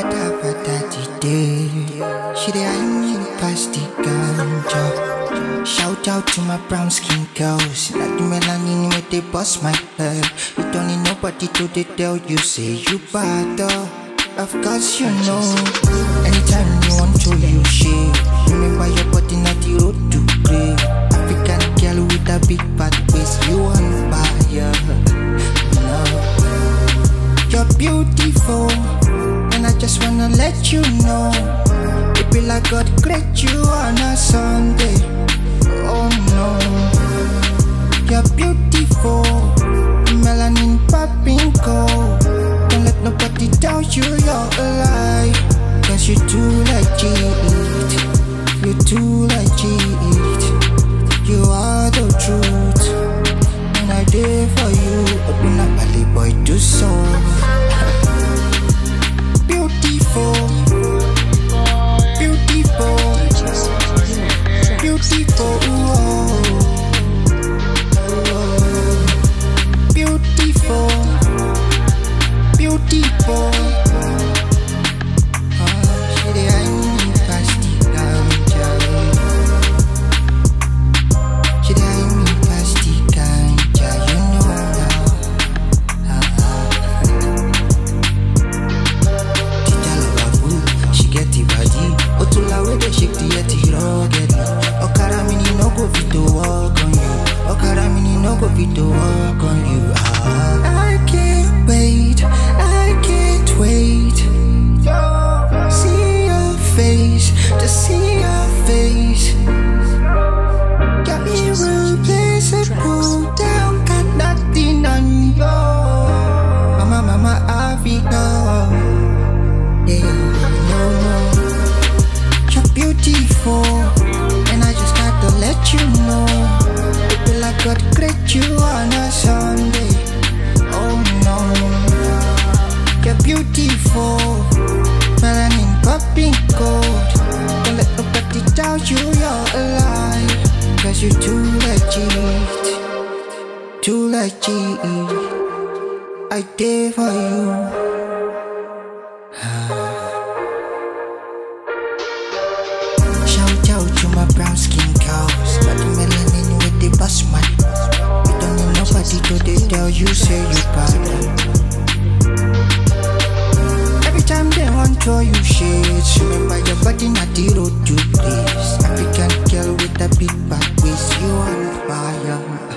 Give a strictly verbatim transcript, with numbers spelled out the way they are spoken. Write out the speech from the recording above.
bada bada today. She dey eye me past the ganja. Shout out to my brown skin girls. Like the melanin where they bust my head. You don't need nobody to they tell you say you bad. Of course you know. Anytime you want to you shit. Remember your body not the road to grey. African girl with a big bad waist. You on fire. No. You're beautiful, and I just wanna let you know. It be like God create you on a Sunday. Oh no. You're beautiful, melanin popping gold. Don't let nobody tell you you're a lie. Cause you too legit. You too legit. You are the truth, and I did for you. Open up alley boy to soul. Beautiful, beautiful, beautiful, oh, oh. Beautiful, beautiful. Oh, she dey eye me past the ganja. She dey eye me past the ganja, you know now. Ah, ah. She get the body, Otula where they shake the yeti rugged. Okara mini no go fit to walk on you. Okara mini no go fit to walk on you. Ah. I can't wait, I can't wait. See your face, to see your face. Got me replaceable, down, got nothing on you. Mama, mama, Africa. Yeah, no, no. You're beautiful, and I just gotta let you know. It be like God create you on a Sunday. Oh no. You're beautiful, melanin popping gold. Don't let nobody tell you you're alive. Cause you're too legit, too legit. I did for you. Shout out to my brown skin cows. Got the melanin with the bust man. You don't need nobody to they tell you say you bad. Every time they want to you shit. Remember your body not the road to place. African girl with a big back waist. You on fire.